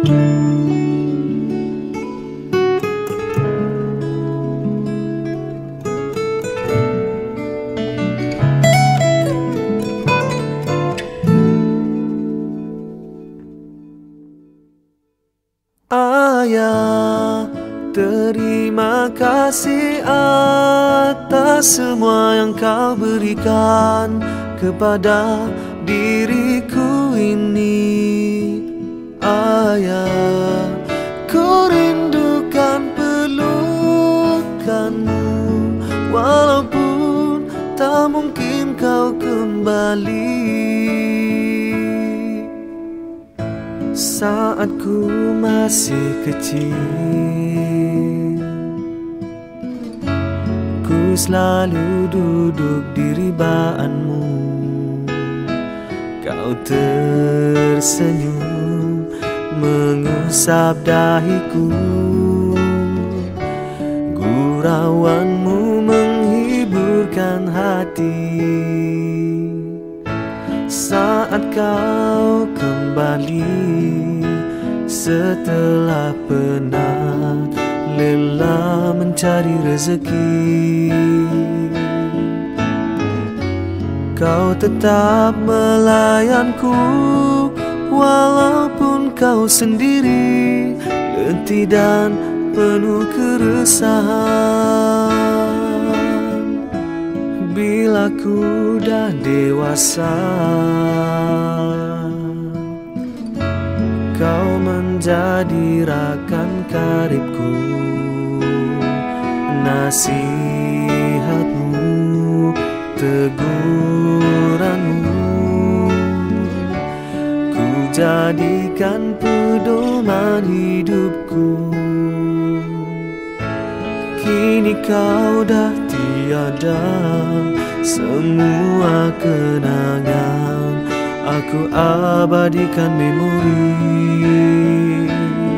Ayah, terima kasih atas semua yang kau berikan kepada diriku ini. Ayah, ku rindukan pelukanmu, walaupun tak mungkin kau kembali. Saat ku masih kecil, ku selalu duduk di ribaanmu. Kau tersenyum mengusap dahiku, gurauanmu menghiburkan hati. Saat kau kembali setelah penat lelah mencari rezeki, kau tetap melayanku walaupun kau sendiri, letih dan penuh keresahan. Bila ku dah dewasa, kau menjadi rakan karibku. Nasihatmu, teguranmu, ku jadikan pedoman hidupku. Kini kau dah tiada, semua kenangan aku abadikan memori.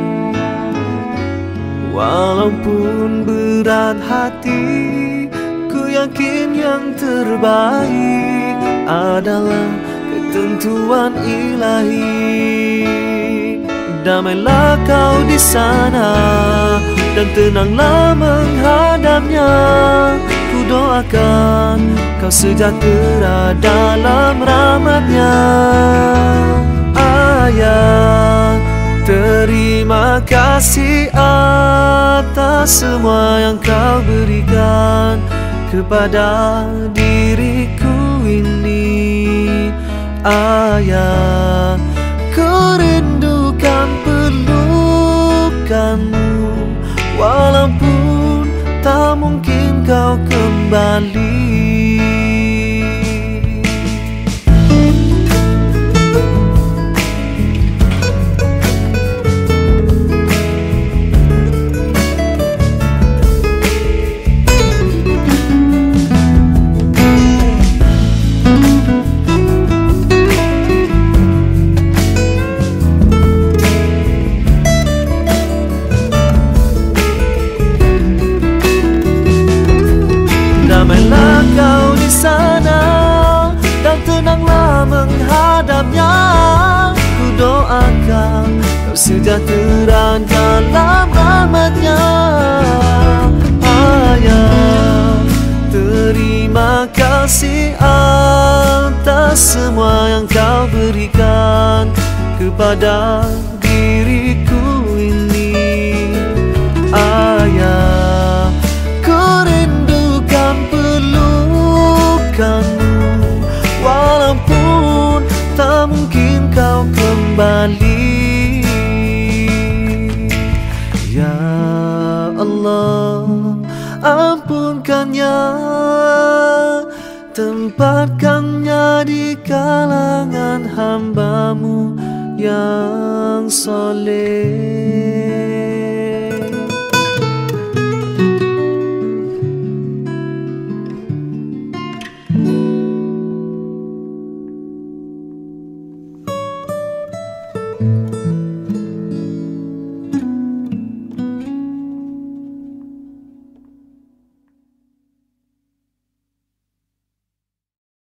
Walaupun berat hati, ku yakin yang terbaik adalah ketentuan ilahi. Damailah kau di sana dan tenanglah menghadapnya. Ku doakan kau sejahtera dalam rahmatnya. Ayah, terima kasih atas semua yang kau berikan kepada diriku ini. Ayah, ku rindukan pelukanmu, walaupun tak mungkin kau kembali. Damailah kau di sana dan tenanglah menghadapnya. Ku doakan kau sejahtera dalam rahmatnya. Ayah, terima kasih atas semua yang kau berikan kepada diriku ini. Ayah, ku rindukan pelukanmu, walaupun tak mungkin kau kembali. Ya Allah, ampunkannya, tempatkannya di kalangan hamba-Mu yang soleh.